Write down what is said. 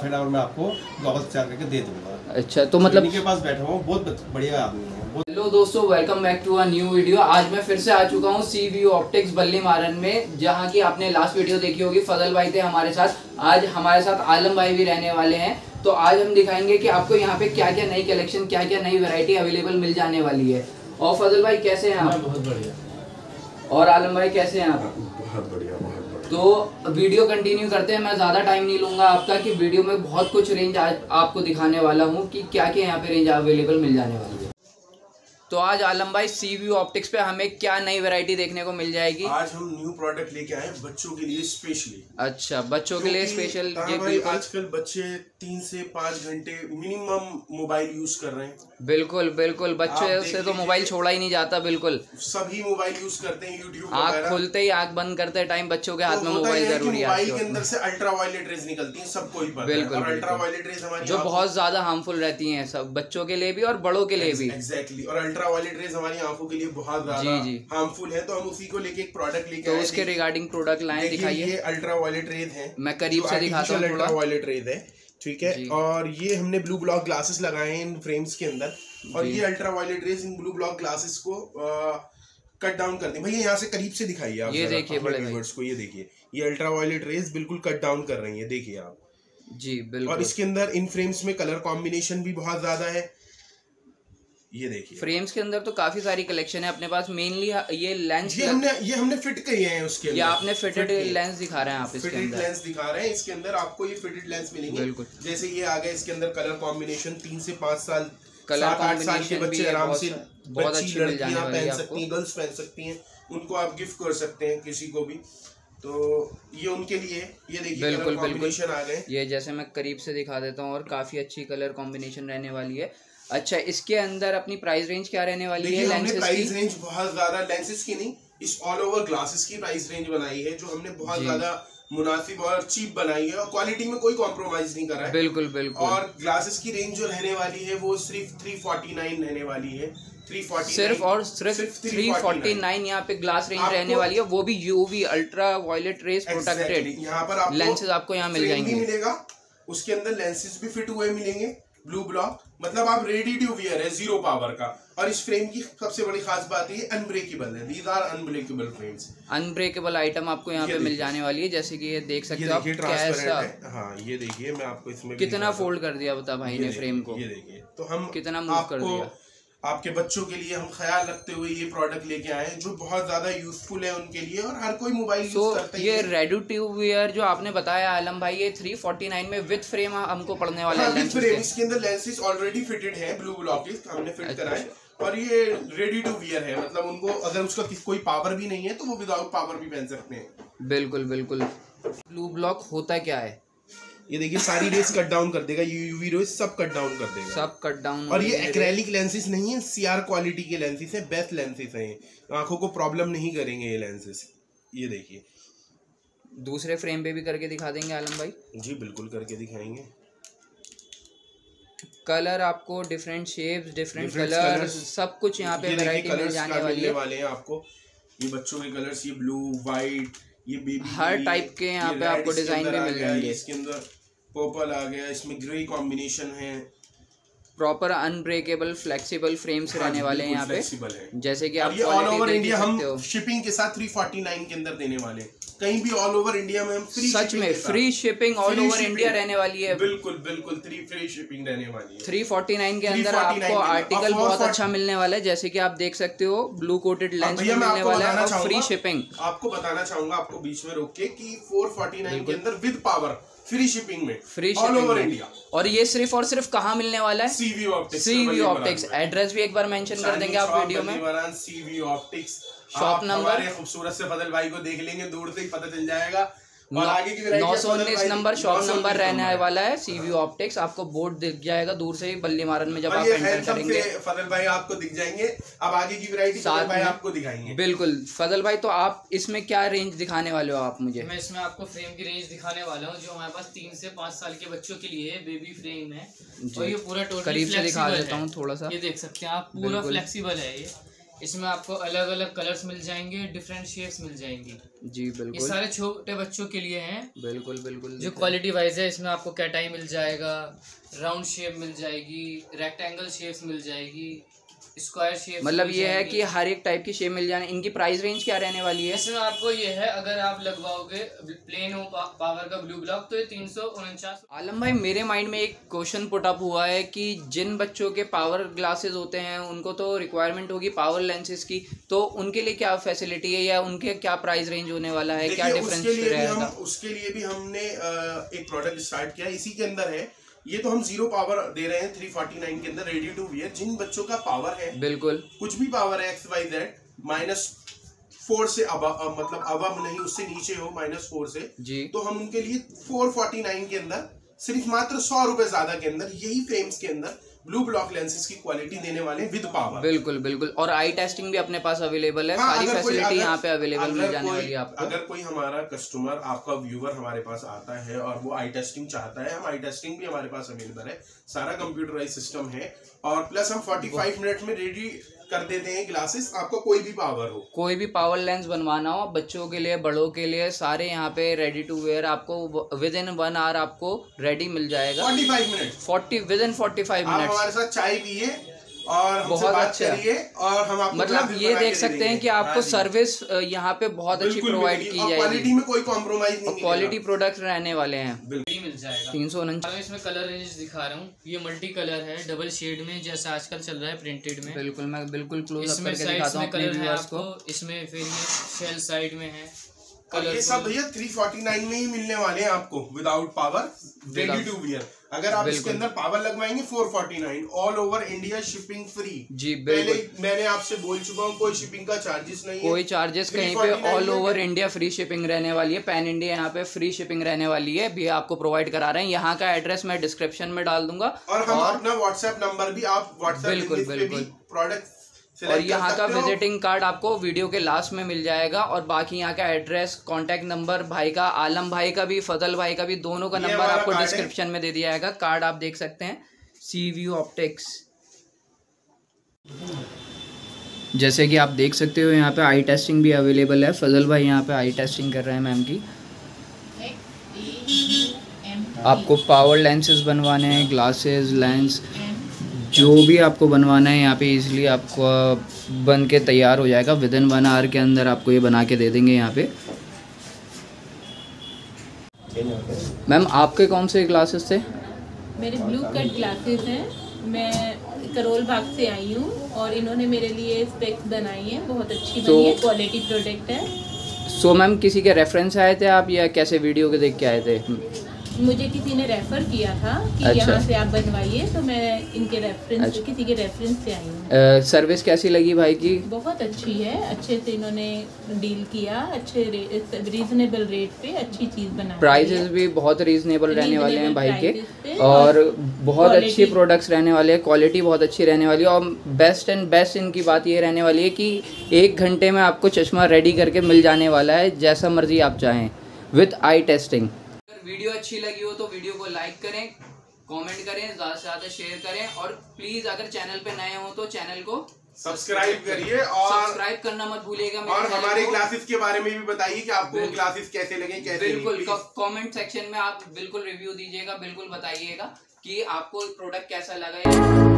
Half an hour में आपको goggles तैयार करके दे दूंगा। अच्छा, तो मतलब इनके पास बैठा हूँ, बहुत बढ़िया आदमी है। हेलो दोस्तों, welcome back to a new video. आज मैं फिर से आ चुका हूँ CVO ऑप्टिक्स बल्ली मारन में, जहाँ की आपने लास्ट वीडियो देखी होगी। फजल भाई थे हमारे साथ, आज हमारे साथ आलम भाई भी रहने वाले हैं। तो आज हम दिखाएंगे कि आपको यहाँ पे क्या क्या नई कलेक्शन, क्या क्या नई वैरायटी अवेलेबल मिल जाने वाली है। और फजल भाई कैसे हैं आप? बहुत बढ़िया। और आलम भाई कैसे हैं आप? बहुत बढ़िया। तो वीडियो कंटिन्यू करते हैं। मैं ज़्यादा टाइम नहीं लूँगा आपका, कि वीडियो में बहुत कुछ रेंज आज आपको दिखाने वाला हूँ कि क्या क्या यहाँ पे रेंज अवेलेबल मिल जाने वाली है। तो आज आलम भाई CVO ऑप्टिक्स पे हमें क्या नई वैरायटी देखने को मिल जाएगी? आज हम न्यू प्रोडक्ट लेके आए बच्चों के लिए स्पेशली। अच्छा, बच्चों के लिए स्पेशल। आजकल बच्चे 3 से 5 घंटे मिनिमम मोबाइल यूज कर रहे हैं। बिल्कुल बिल्कुल, बच्चों से तो मोबाइल छोड़ा ही नहीं जाता। बिल्कुल सभी मोबाइल यूज करते हैं, यूट्यूब आँख खुलते ही, आँख बंद करते टाइम बच्चों के हाथ में मोबाइल जरूरी है। मोबाइल के अंदर से अल्ट्रावायलेट रेज निकलती हैं, सबको ही पता है। और अल्ट्रावायलेट रेज हमारी जो बहुत ज्यादा हार्मफुल रहती हैं, सब बच्चों के लिए भी और बड़ों के लिए भी। एग्जैक्टली। और अल्ट्रावायलेट रेज हमारी आंखों के लिए बहुत ज्यादा हार्मफुल है, तो हम उसी को लेके एक प्रोडक्ट लेके आए। तो उसके रिगार्डिंग प्रोडक्ट लाइन दिखाइए। ये अल्ट्रावायलेट रेज है, मैं करीब से दिखाता हूँ। अल्ट्रावायलेट रेज है, ठीक है। और ये हमने ब्लू ब्लॉक ग्लासेस लगाए हैं इन फ्रेम्स के अंदर, और ये अल्ट्रावायलेट रेज इन ब्लू ब्लॉक ग्लासेस को कट डाउन कर दें। भैया यहाँ से करीब से दिखाइए आप, ये देखिए बड़े व्यूअर्स को, ये देखिए, ये अल्ट्रावायलेट रेज बिल्कुल कट डाउन कर रही है, देखिए आप जी। बिल्कुल। और इसके अंदर इन फ्रेम्स में कलर कॉम्बिनेशन भी बहुत ज्यादा है, ये देखिए। फ्रेम्स के अंदर तो काफी सारी कलेक्शन है अपने पास। मेनली ये लेंस, ये हमने फिट किए हैं उसके अंदर। ये आपने फिटेड लेंस दिखा रहे हैं आप इसके अंदर। लेंस दिखा रहे हैं इसके अंदर, आपको ये फिटेड लेंस मिलेंगे। बिल्कुल। जैसे ये आ गया इसके अंदर कलर कॉम्बिनेशन, 3 से 5 साल, कलर 7-8 साल के बच्चे आराम से, बहुत अच्छी लड़कियां पहन सकती हैं, गर्ल्स पहन सकती हैं, उनको आप गिफ्ट कर सकते हैं किसी को भी, तो ये उनके लिए। ये देखिए बिल्कुल कॉम्बिनेशन आ गए। ये जैसे मैं करीब से दिखा देता हूँ, और काफी अच्छी कलर कॉम्बिनेशन रहने वाली है। अच्छा, इसके अंदर अपनी प्राइस रेंज क्या रहने वाली है? हमने प्राइस रेंज बहुत ज्यादा, लेंसेज की नहीं, इस ऑल ओवर ग्लासेस की प्राइस रेंज बनाई है, जो हमने बहुत ज्यादा मुनासिब और चीप बनाई है, और क्वालिटी में कोई कॉम्प्रोमाइज नहीं करा है। बिल्कुल बिल्कुल। और ग्लासेस की रेंज जो रहने वाली है वो सिर्फ 349 रहने वाली है। 349 सिर्फ 349 यहाँ पे ग्लास रेंज रहने वाली है, वो भी UV ultraviolet rays protected. यहाँ पर आपको लेंसेज आपको यहाँ मिल जाएंगे। मिलेगा, उसके अंदर लेंसेज भी फिट हुए मिलेंगे, ब्लू ब्लॉक, मतलब आप रेडी टू वियर है, 0 पावर का। और इस फ्रेम की सबसे बड़ी खास बात ये अनब्रेकेबल है, these are unbreakable frames. Unbreakable item आपको यहाँ पे मिल जाने वाली है, जैसे कि ये देख सकते हो आप कैसा। हाँ, ये देखिए, मैं आपको इसमें कितना फोल्ड कर दिया बता भाई ने फ्रेम को, ये देखिए। तो हम कितना मूव कर दिया। आपके बच्चों के लिए हम ख्याल रखते हुए ये प्रोडक्ट लेके आए हैं, जो बहुत ज्यादा यूजफुल है उनके लिए, और हर कोई मोबाइल यूज करता है। ये रेडी टू वियर जो आपने बताया आलम भाई, ये 349 में विद फ्रेम हमको पड़ने वाला है। इसके अंदर लेंसेज ऑलरेडी फिटेड है, ब्लू ब्लॉक हमने फिट कराए, और ये रेडी टू वियर है, मतलब उनको अगर उसका कोई पावर भी नहीं है तो वो विदाउट पावर भी पहन सकते हैं। बिल्कुल बिल्कुल। ब्लू ब्लॉक होता क्या है? ये देखिए, सारी रेस कट डाउन कर देगा, यूवी रेस सब कट डाउन कर देगा, सब कट डाउन। और ये एक्रेलिक लेंसेज नहीं है, CR क्वालिटी के लेंसेज है, बेस्ट लेंसेज हैं, आंखों को प्रॉब्लम नहीं करेंगे ये लेंसेज। ये देखिए, दूसरे फ्रेम पे भी करके दिखा देंगे आलम भाई? जी बिल्कुल, करके दिखाएंगे। कलर आपको डिफरेंट शेप्स, डिफरेंट कलर, सब कुछ यहाँ पे वैरायटी मिल जाने वाले हैं आपको। ये बच्चों के कलर्स, ये ब्लू, व्हाइट, ये बेबी, हर टाइप के यहाँ पे आपको डिजाइन भी मिल जाएंगे। इसके अंदर पर्पल आ गया, इसमें ग्रे कॉम्बिनेशन है। प्रॉपर अनब्रेकेबल फ्लेक्सिबल फ्रेम्स रहने वाले हैं यहाँ पे, जैसे कि आप ऑल ओवर इंडिया हम शिपिंग के साथ 349 के अंदर देने वाले, कहीं भी ऑल ओवर इंडिया में हम सच में free shipping all over India रहने वाली है। बिल्कुल बिल्कुल, फ्री शिपिंग रहने वाली है। 349 के अंदर आपको आर्टिकल बहुत अच्छा मिलने वाला है, जैसे कि आप देख सकते हो, ब्लू कोटेड लेंस मिलने वाला है, और फ्री शिपिंग। आपको बताना चाहूंगा, आपको बीच में रोक के, कि 449 के अंदर विद पावर, फ्री शिपिंग में, फ्री ऑल ओवर इंडिया। और ये सिर्फ और सिर्फ कहाँ मिलने वाला है? CVO optics. CVO optics. Address भी एक बार मेंशन कर देंगे आप वीडियो में। CVO ऑप्टिक्स शॉप नंबर, खूबसूरत से फजल भाई को देख लेंगे, दूर से ही पता चल जाएगा। 919 नंबर शॉप नंबर रहने वाला है CVO ऑप्टिक्स। आपको बोर्ड दिख जाएगा दूर से ही बल्ली मारन में, जब आप एंटर करेंगे फजल भाई आपको दिख जाएंगे। अब आगे की वैरायटी फजल भाई आपको दिखाएंगे। बिल्कुल फजल भाई, तो आप इसमें क्या रेंज दिखाने वाले हो आप मुझे? मैं इसमें आपको फ्रेम की रेंज दिखाने वाला हूँ, जो हमारे पास 3 से 5 साल के बच्चों के लिए बेबी फ्रेम है, और ये पूरा टोटल करीब से दिखा देता हूँ थोड़ा सा। ये देख सकते हैं आप, पूरा फ्लेक्सिबल है ये। इसमें आपको अलग अलग कलर्स मिल जाएंगे, डिफरेंट शेप्स मिल जाएंगी जी ये बिल्कुल सारे छोटे बच्चों के लिए हैं। बिल्कुल बिल्कुल जो क्वालिटी वाइज है इसमें आपको कैटाई मिल जाएगा, राउंड शेप मिल जाएगी, रेक्टेंगल शेप्स मिल जाएगी, स्क्वायर शेप, मतलब ये है कि हर एक टाइप की शेप मिल जाए। इनकी प्राइस रेंज क्या रहने वाली है? इसमें आपको ये है, अगर आप लगवाओगे प्लेन हो पावर का ब्लू ब्लॉक तो ये 349। आलम भाई, मेरे माइंड में एक क्वेश्चन पुट अप हुआ है कि जिन बच्चों के पावर ग्लासेस होते हैं उनको तो रिक्वायरमेंट होगी पावर लेंसेज की, तो उनके लिए क्या फैसिलिटी है या उनके क्या प्राइस रेंज होने वाला है, क्या डिफरेंस रहेगा? उसके लिए भी हमने एक प्रोडक्ट स्टार्ट किया, इसी के अंदर है। ये तो हम 0 पावर दे रहे हैं 349 के अंदर, रेडी टू वियर। जिन बच्चों का पावर है, बिल्कुल कुछ भी पावर है XYZ -4 से मतलब अब नहीं, उससे नीचे हो -4 से जी, तो हम उनके लिए 449 के अंदर सिर्फ मात्र 100 रुपए ज्यादा के अंदर यही फ्रेम्स के अंदर ब्लू ब्लॉक लेंसेज की क्वालिटी देने वाले विद पावर। बिल्कुल बिल्कुल, और आई टेस्टिंग भी अपने पास अवेलेबल है। सारी फैसिलिटी यहाँ पे अवेलेबल मिल जाने वाली है आपको। अगर कोई हमारा कस्टमर, आपका व्यूअर हमारे पास आता है और वो आई टेस्टिंग चाहता है, हम आई टेस्टिंग भी हमारे पास अवेलेबल है, सारा कंप्यूटराइज सिस्टम है, और प्लस हम 45 मिनट में रेडी कर देते हैं ग्लासेस। आपको कोई भी पावर हो, कोई भी पावर लेंस बनवाना हो, बच्चों के लिए बड़ों के लिए, सारे यहाँ पे रेडी टू वेयर आपको विद इन 1 आवर आपको रेडी मिल जाएगा। 45 मिनट विद इन 45 मिनट हमारे साथ चाय पिए और बहुत अच्छा करिए, और हम आपको मतलब ये देख सकते हैं कि आपको सर्विस यहाँ पे बहुत अच्छी प्रोवाइड की जाएगी। क्वालिटी में कोई कॉम्प्रोमाइज नहीं, क्वालिटी प्रोडक्ट रहने वाले हैं। मिल जाएगा 349। इसमें कलर रेंज दिखा रहा हूँ, ये मल्टी कलर है, डबल शेड में, जैसा आजकल चल रहा है प्रिंटेड में। बिल्कुल, मैं बिल्कुल क्लोज अप इसमें करके दिखाता हूँ अपने व्यूअर्स को। इसमें फिर ये शेल साइड में है, और ये सब भैया 349 में ही मिलने वाले हैं आपको without power, ready to wear. अगर आप इसके अंदर पावर लगवाएंगे 449, all over India shipping free जी। पहले मैंने आपसे बोल चुका हूँ, कोई शिपिंग का चार्जेस नहीं है, कोई चार्जेस कहीं पे, all over India free shipping रहने वाली है। पैन इंडिया यहाँ पे फ्री शिपिंग रहने वाली है, भी आपको प्रोवाइड करा रहे हैं। यहाँ का एड्रेस मैं डिस्क्रिप्शन में डाल दूंगा, और हम अपना व्हाट्सएप नंबर भी, आप व्हाट्सएप बिल्कुल प्रोडक्ट, और यहाँ का विजिटिंग कार्ड आपको वीडियो के लास्ट में मिल जाएगा। और बाकी यहाँ का एड्रेस, कांटेक्ट नंबर भाई का, आलम भाई का भी, फजल भाई का भी, दोनों का नंबर आपको डिस्क्रिप्शन में दे दिया जाएगा। कार्ड आप देख सकते हैं, CVO ऑप्टिक्स। जैसे कि आप देख सकते हो यहाँ पे आई टेस्टिंग भी अवेलेबल है। फजल भाई यहाँ पे आई टेस्टिंग कर रहे हैं मैम की। आपको पावर लेंसेज बनवाने हैं, ग्लासेस, लेंस, जो भी आपको बनवाना है यहाँ पे इजीली आपको बन के तैयार हो जाएगा। विद इन 1 आवर के अंदर आपको ये बना के दे देंगे यहाँ पे। मैम आपके कौन से ग्लासेस थे? मेरे ब्लू कट ग्लासेस हैं। मैं करोल बाग से आई हूँ और इन्होंने मेरे लिए स्पेक्स बनाई हैं, बहुत अच्छी बनी है, क्वालिटी प्रोडक्ट है। सो मैम किसी के रेफरेंस आए थे आप या कैसे वीडियो के देख के आए थे? मुझे किसी ने रेफर किया था कि अच्छा, यहाँ से आप बनवाइए, तो मैं इनके रेफरेंस, अच्छा, किसी के रेफरेंस से आई हूँ। सर्विस कैसी लगी भाई की? बहुत अच्छी है, अच्छे से इन्होंने डील किया, अच्छे रीजनेबल रेट पे अच्छी चीज़ बनाई। प्राइसेस भी बहुत रीजनेबल रहने वाले हैं भाई के, और बहुत अच्छी प्रोडक्ट्स रहने वाले हैं, क्वालिटी बहुत अच्छी रहने वाली है। और बेस्ट एंड बेस्ट इनकी बात ये रहने वाली है कि 1 घंटे में आपको चश्मा रेडी करके मिल जाने वाला है, जैसा मर्जी आप चाहें, विथ आई टेस्टिंग। वीडियो अच्छी लगी हो तो वीडियो को लाइक करें, कमेंट करें, ज़्यादा से ज़्यादा शेयर करें, और प्लीज़ अगर चैनल पे नए हो तो चैनल को सब्सक्राइब करिए, और सब्सक्राइब करना मत भूलिएगा। और हमारे क्लासेस के बारे में भी बताइए कि आपको क्लासेस कैसे लगे, कैसे। बिल्कुल, कमेंट सेक्शन में आप बिल्कुल रिव्यू दीजिएगा, बिल्कुल बताइएगा कि आपको प्रोडक्ट कैसा लगा।